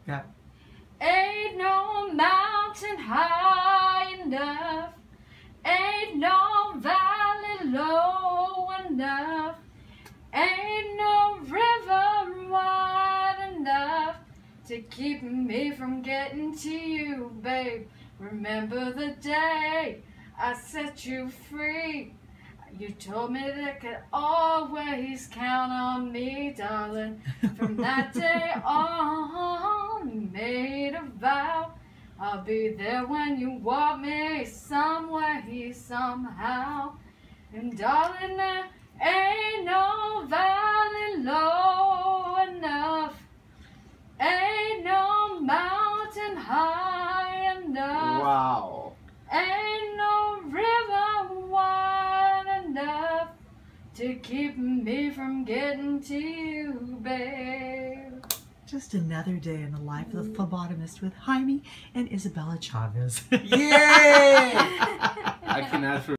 Yeah. Ain't no mountain high enough, ain't no valley low enough, ain't no river wide enough to keep me from getting to you, babe. Remember the day I set you free. You told me that I could always count on me, darling. From that day on, you made a vow. I'll be there when you want me, some way, somehow. And darling, there ain't no valley low enough, ain't no mountain high enough. Wow. Ain't no river wide enough to keep me from getting to you, babe. Just another day in the life of the phlebotomist with Jaime and Isabella Chavez. Yay! I cannot